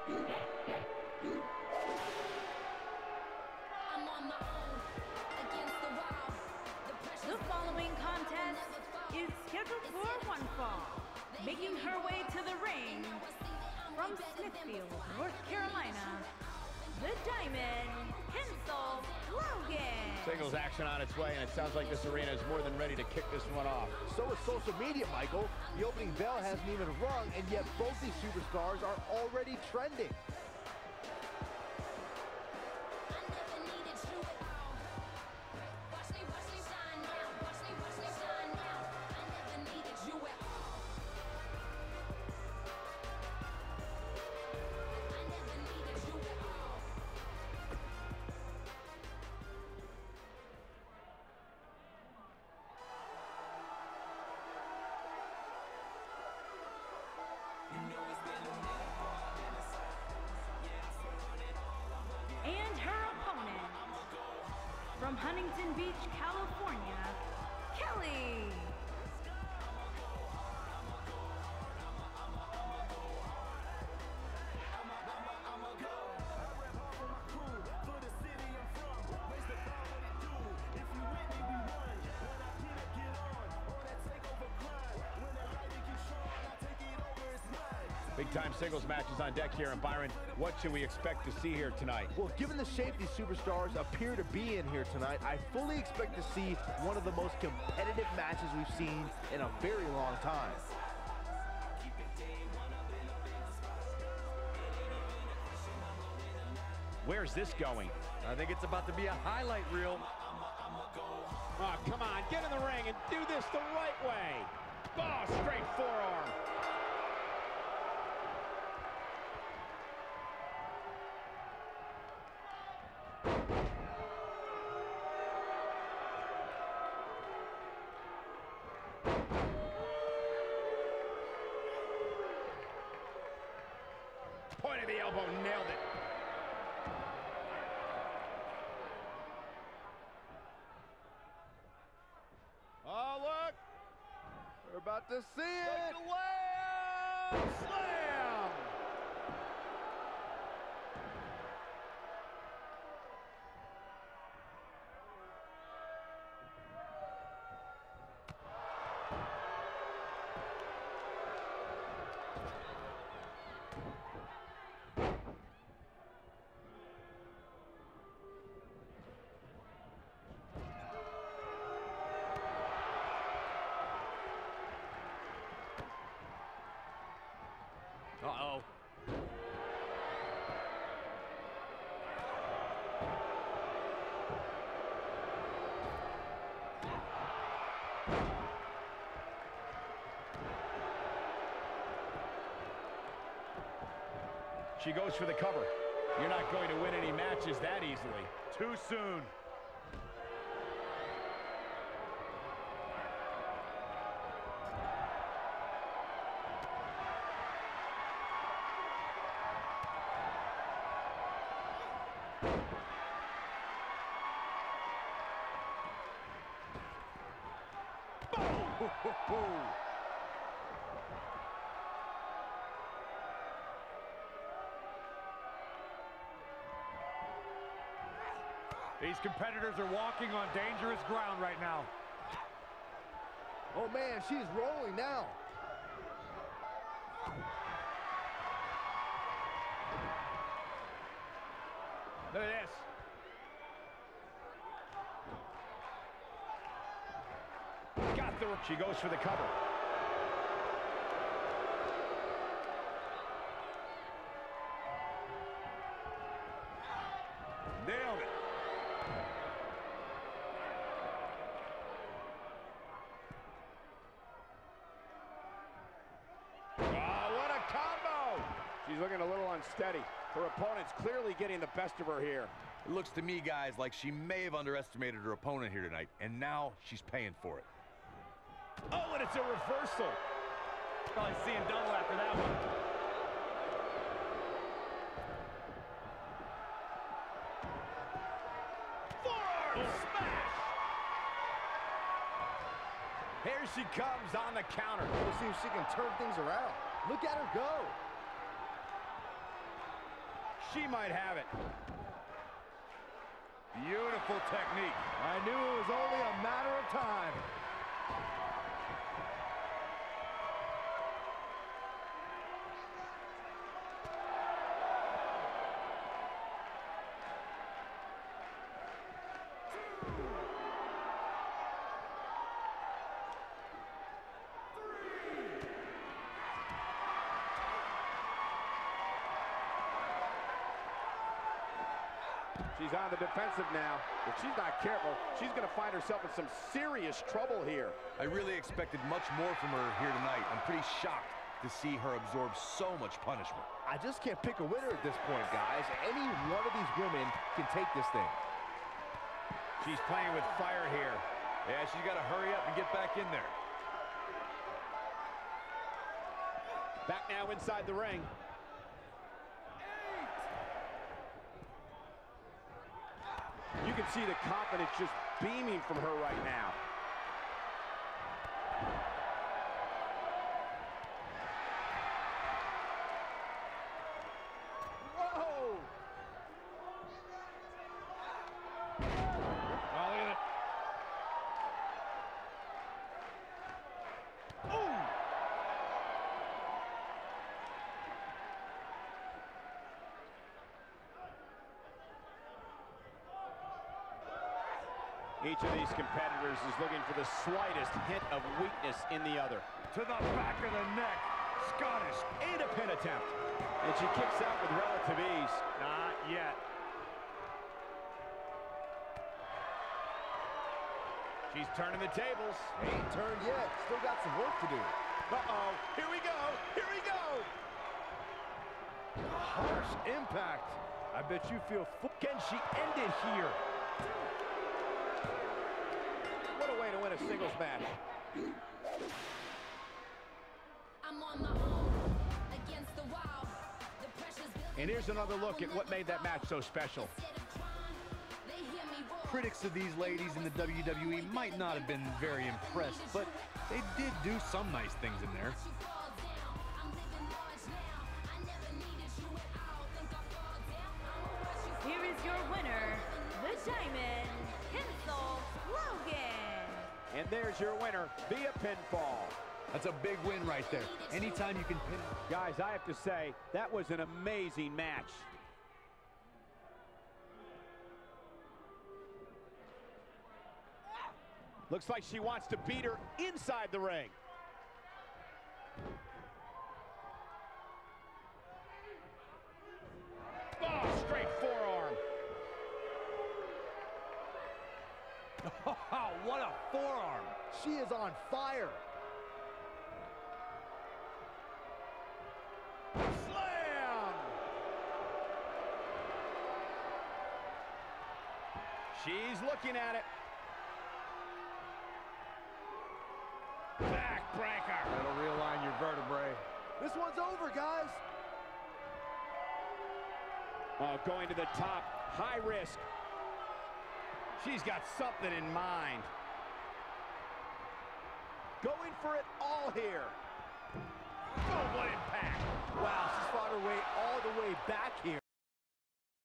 The following contest is scheduled for one fall. Making her way to the ring from Smithfield, North Carolina, the Diamond, Hensel Logan. Singles action on its way, and it sounds like this arena is more than ready to kick this one off. So is social media, Michael. The opening bell hasn't even rung, and yet both these superstars are already trending. And her opponent, from Huntington Beach, California, Kelly. Big-time singles matches on deck here, and Byron, what should we expect to see here tonight? Well, given the shape these superstars appear to be in here tonight, I fully expect to see one of the most competitive matches we've seen in a very long time. Where's this going? I think it's about to be a highlight reel. Oh, come on, get in the ring and do this the right way. Oh, straight forearm. Point of the elbow, nailed it. Oh, look. We're about to see it. Slam! Uh-oh. She goes for the cover. You're not going to win any matches that easily. Too soon. These competitors are walking on dangerous ground right now. Oh man, she's rolling now. Look at this. Got the... She goes for the cover. Nailed it. Oh, what a combo! She's looking a little unsteady. Her opponent's clearly getting the best of her here. It looks to me, guys, like she may have underestimated her opponent here tonight, and now she's paying for it. Oh, and it's a reversal. Probably seeing double after that one. Here she comes on the counter. We'll see if she can turn things around. Look at her go. she might have it. Beautiful technique. I knew it was only a matter of time. She's on the defensive now. If she's not careful, she's going to find herself in some serious trouble here. I really expected much more from her here tonight. I'm pretty shocked to see her absorb so much punishment. I just can't pick a winner at this point, guys. Any one of these women can take this thing. She's playing with fire here. Yeah, she's got to hurry up and get back in there. Back now inside the ring. You can see the confidence just beaming from her right now. Whoa! Oh, look at it. Ooh! Each of these competitors is looking for the slightest hint of weakness in the other. To the back of the neck. Scottish. And a pin attempt. And she kicks out with relative ease. Not yet. She's turning the tables. Ain't turned yet. Still got some work to do. Uh-oh. Here we go. Here we go. Harsh impact. I bet you feel Can she end it here? What a way to win a singles match. I'm on my own against the wall. The pressure's building. And here's another look at what made that match so special. Instead of crying, they hear me roar. Critics of these ladies in the WWE might not have been very impressed, but they did do some nice things in there. You fall down. I'm living large now. I never needed you at all. Think I fall down. I'ma rush you. Here is your winner, the Diamond, Kensel Logan. And there's your winner via pinfall. That's a big win right there. Anytime you can pin... Guys, I have to say, that was an amazing match. Looks like she wants to beat her inside the ring. Oh, straight forearm. Oh, what a forearm. She is on fire. Slam! She's looking at it. Backbreaker. That'll realign your vertebrae. This one's over, guys. Oh, going to the top. High risk. She's got something in mind. Going for it all here. Oh, what impact. Wow, she's fought her way all the way back here.